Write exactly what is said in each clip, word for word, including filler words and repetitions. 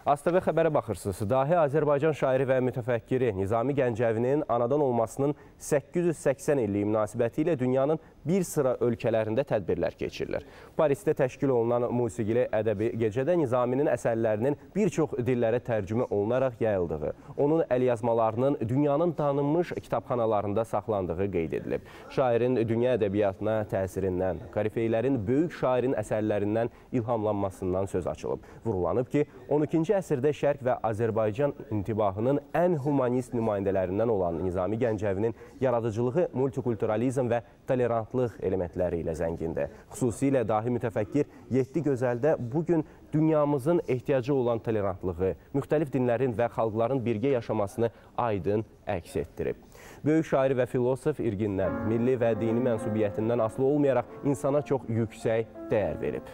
A S T V xəbərə baxırsınız. Dahi Azərbaycan şairi və mütəfəkkiri Nizami Gəncəvinin anadan olmasının səkkiz yüz səksən illiyi münasibəti ilə dünyanın bir sıra ölkələrində tədbirlər keçirilir. Parisdə təşkil olunan musiqili ədəbi gecədə Nizaminin əsərlərinin bir çox dillərə tərcümə olunaraq yayıldığı, onun əlyazmalarının dünyanın tanınmış kitabxanalarında saxlandığı qeyd edilib. Şairin dünya ədəbiyyatına təsirindən, korifeylərin böyük şairin əsərlərindən ilhamlanmasından söz açılıb. Vurğulanıb ki, on ikinci əsrdə Şərq və Azərbaycan intibahının ən humanist nümayəndələrindən olan Nizami Gəncəvinin yaradıcılığı multikulturalizm və tolerantlıq elementləri ilə zəngindir. Xüsusilə dahi mütəfəkkir yeddi gözəldə bugün dünyamızın ehtiyacı olan tolerantlığı, müxtəlif dinlərin və xalqların birgə yaşamasını aydın əks etdirib. Böyük şair və filosof irqindən, milli və dini mənsubiyyətindən asılı olmayaraq insana çox yüksək dəyər verib.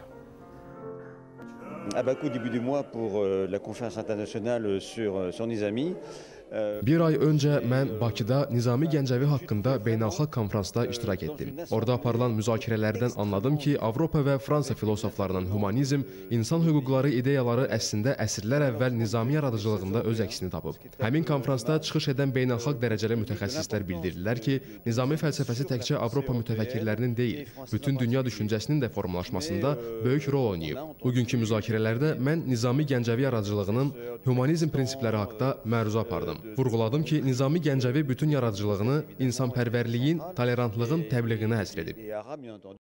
À Bakou, début du mois, pour la conférence internationale sur, sur Nizami. Bir ay öncə mən Bakıda Nizami Gəncəvi haqqında beynəlxalq konferansda iştirak etdim. Orada aparılan müzakirələrdən anladım ki, Avropa və Fransa filosoflarının humanizm, insan hüquqları ideyaları əslində əsrlər əvvəl Nizami yaradıcılığında öz əksini tapıb. Həmin konferansda çıxış edən beynəlxalq dərəcəli mütəxəssislər bildirdilər ki, Nizami fəlsəfəsi təkcə Avropa mütəfəkkirlərinin deyil, bütün dünya düşüncəsinin də formalaşmasında böyük rol oynayıb. Bugünkü müzakirələrdə mən Nizami Gəncəvi yaradıcılığının humanizm prinsipləri haqda məruzə apardım. Vurğuladım ki, Nizami Gəncəvi bütün yaradıcılığını insanpərvərliyin, tolerantlığın təbliğinə həsr edib.